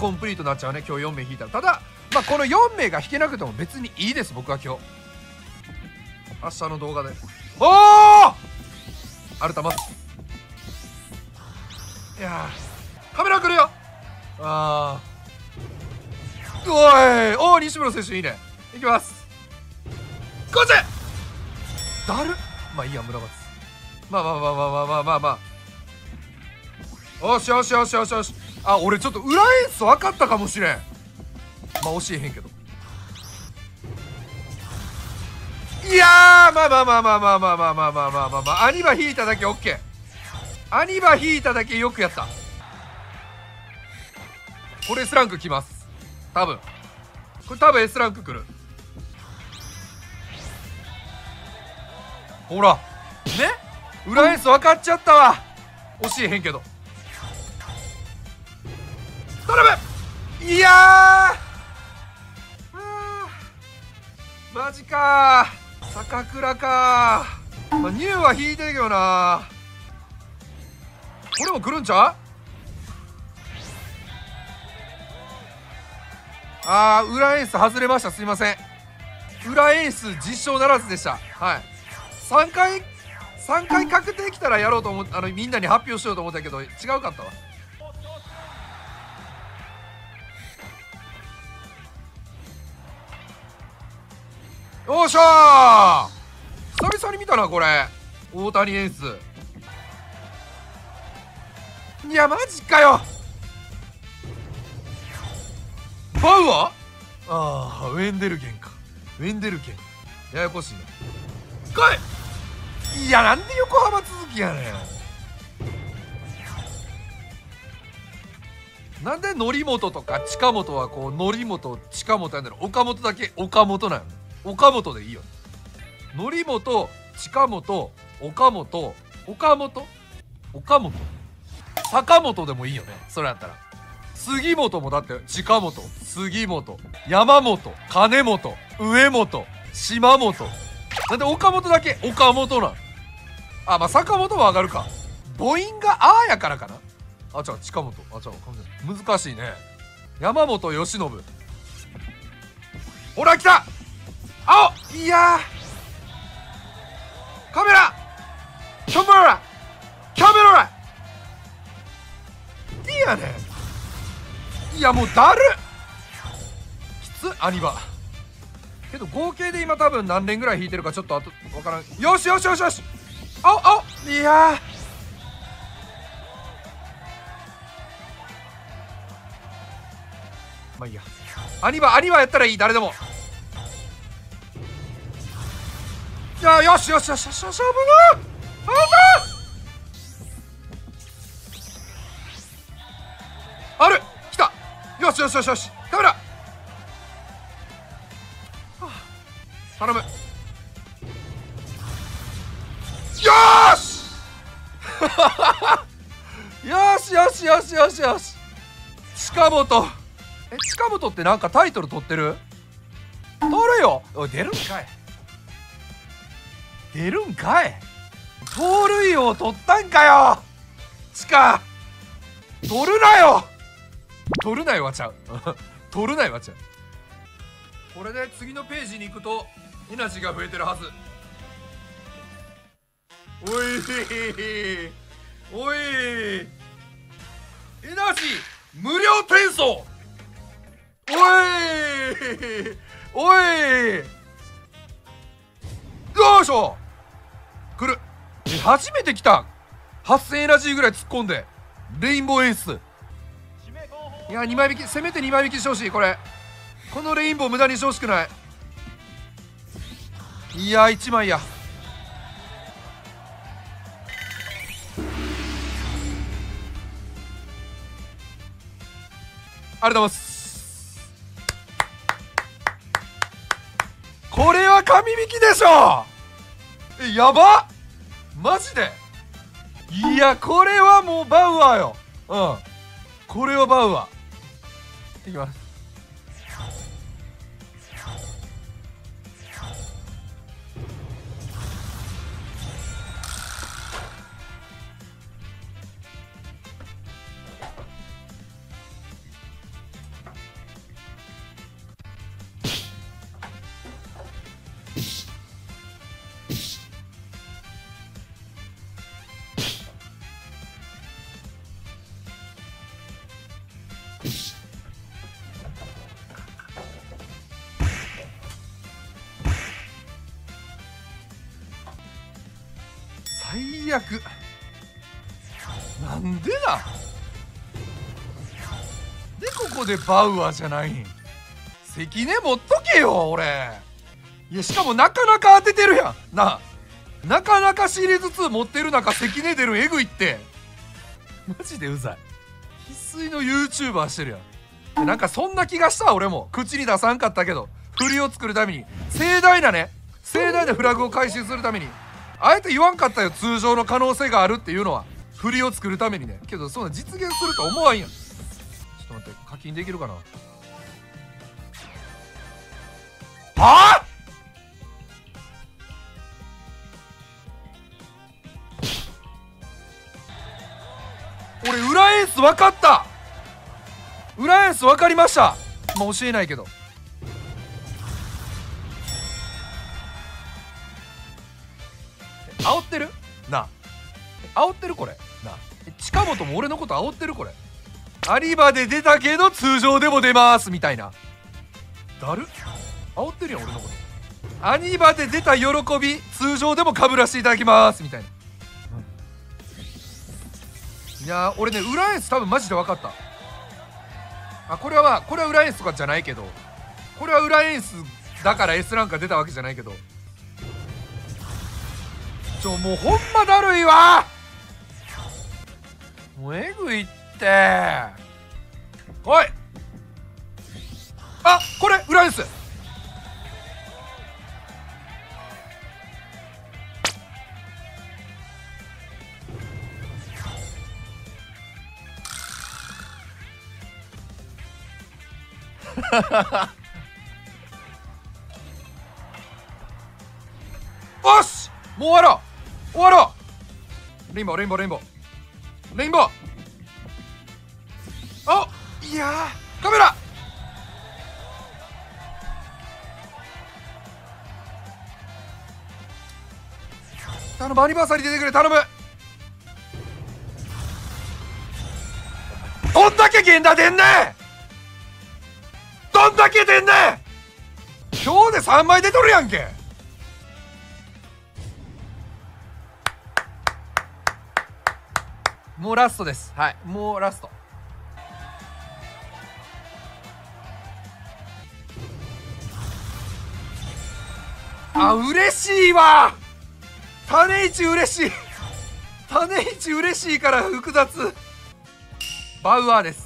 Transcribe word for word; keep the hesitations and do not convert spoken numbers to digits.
コンプリートになっちゃうね、今日よんめい引いたら。ただまあこのよんめいが引けなくても別にいいです、僕は今日。明日の動画で。おおアルタマス。いやーカメラ来るよ。あーおいおお西村選手いいね。いきます。こっちだる。まあいいや、村松。まあまあまあまあまあまあまあまあ、よしよしよしよしよし。あ、俺ちょっと裏エース分かったかもしれん。まあ教えへんけど。いやーまあまあまあまあまあまあまあまあまあまあまあまあ、アニバ引いただけ OK。 アニバ引いただけよくやった。これ S ランクきます多分。これ多分 S ランクくる。ほらね、裏エース分かっちゃったわ。教えへんけど頼む。いやーマジかー、坂倉かー。まあ、ニューは引いてるけどな。これも来るんちゃう。あー裏エース外れました、すいません。裏エース実証ならずでした。はい、さんかいさんかい確定きたらやろうと思って、あのみんなに発表しようと思ったけど違うかったわ。よっしゃー、久々に見たなこれ大谷エース。いやマジかよ。バウアー、ああウェンデルゲンか。ウェンデルゲンややこしいな。来い。いやなんで横浜続きやねん。なんで則本とか近本はこう則本近本やんだろ。岡本だけ岡本なの。岡本でいいよ。則本近本岡本岡本岡本坂本でもいいよね、それやったら。杉本もだって近本杉本山本金本上本島本。なんで岡本だけ岡本なん。あ、まあ坂本は上がるか。母音が「あ」やからかな。あ、じゃあ近本、あ、じゃあ難しいね。山本由伸。ほら来た。青。いやーカメラキャメラキャメラいやねん。いやもうだるきつアニバけど合計で今多分何連ぐらい引いてるかちょっとあと分からん。よしよしよしよし青青いやーまあいいや。アニバアニバやったらいい、誰でも。いやよしよしよしよしよし、危ない危ないある来た。よしよしよしよしカメラ、はあ、頼む。よーしよしよしよしよしよし近本。え近本ってなんかタイトル取ってる。取るよ。おい出るんかい出るんかい。盗塁王取ったんかよ。チカ取るなよ取るなよわちゃう取るなよわちゃう。これで次のページに行くとエナジーが増えてるはず。おいおいエナジー無料転送。おいおいよいしょ来る。え初めて来た。はっせんエナジーぐらい突っ込んでレインボーエース。いやにまい引き、せめてにまい引きしてほしい。これこのレインボー無駄にしてほしくない。いやいちまいや。ありがとうございます。これは神引きでしょ。えやばマジで。いやこれはもうバウアーよ。うんこれはバウアーいきます。 悪。なんでだでここでバウアーじゃないん。関根持っとけよ俺。いやしかもなかなか当ててるやんなあ。なかなかシリーズツー持ってる中関根出るえぐいって。マジでうざい。生粋の YouTuber してるやん。なんかそんな気がした俺も。口に出さんかったけど振りを作るために盛大なね盛大なフラグを回収するためにあえて言わんかったよ。通常の可能性があるっていうのは振りを作るためにね。けどそんな実現すると思わんやん。ちょっと待って課金できるかな。はあ俺裏エース分かった。裏エース分かりました。まあ教えないけど煽ってるなあ。煽ってるこれなあ。近本も俺のこと煽ってるこれ。有馬で出たけど通常でも出ますみたいな。だる煽ってるやん俺のこと。有馬で出た喜び通常でもかぶらせていただきますみたいな。いやー俺ね裏エース多分マジで分かった。あこれはまあこれは裏エースとかじゃないけどこれは裏エースだから S ランクが出たわけじゃないけどちょもうほんまだるいわ。もうえぐいっておい。あこれ裏エースよしもう終わろう終わろう。レインボーレインボーレインボーレインボー。あいやーカメラ頼む。アニバーサリー出てくれ頼む。どんだけ源田出んねん。どんだけ出んねん。今日でさんまい出とるやんけ。もうラストです。はいもうラスト。あ嬉しいわ。種市嬉しい。種市嬉しいから複雑。バウアーです。